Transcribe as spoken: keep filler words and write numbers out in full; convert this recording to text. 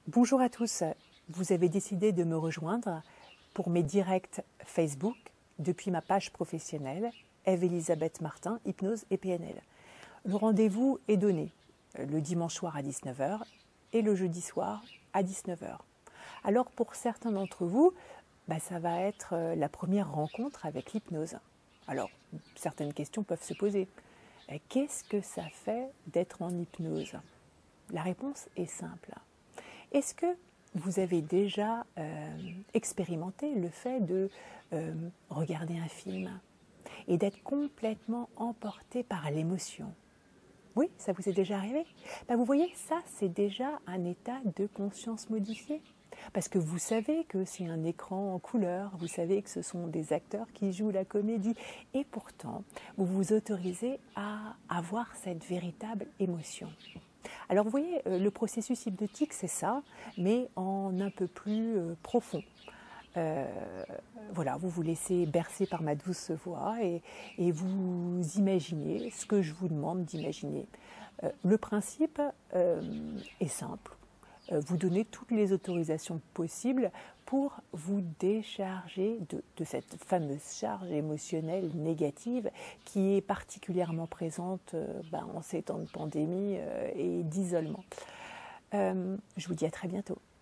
Bonjour à tous, vous avez décidé de me rejoindre pour mes directs Facebook depuis ma page professionnelle Eve-Elisabeth Martin, Hypnose et P N L. Le rendez-vous est donné le dimanche soir à dix-neuf heures et le jeudi soir à dix-neuf heures. Alors pour certains d'entre vous, bah, ça va être la première rencontre avec l'hypnose. Alors certaines questions peuvent se poser. Qu'est-ce que ça fait d'être en hypnose? La réponse est simple. Est-ce que vous avez déjà euh, expérimenté le fait de euh, regarder un film et d'être complètement emporté par l'émotion? Oui, ça vous est déjà arrivé? Ben, vous voyez, ça c'est déjà un état de conscience modifié. Parce que vous savez que c'est un écran en couleur, vous savez que ce sont des acteurs qui jouent la comédie. Et pourtant, vous vous autorisez à avoir cette véritable émotion. Alors vous voyez, le processus hypnotique, c'est ça, mais en un peu plus euh, profond. Euh, voilà, vous vous laissez bercer par ma douce voix et, et vous imaginez ce que je vous demande d'imaginer. Euh, le principe euh, est simple. Euh, vous donnez toutes les autorisations possibles pour vous décharger de, de cette fameuse charge émotionnelle négative qui est particulièrement présente euh, ben, en ces temps de pandémie euh, et d'isolement. Euh, je vous dis à très bientôt.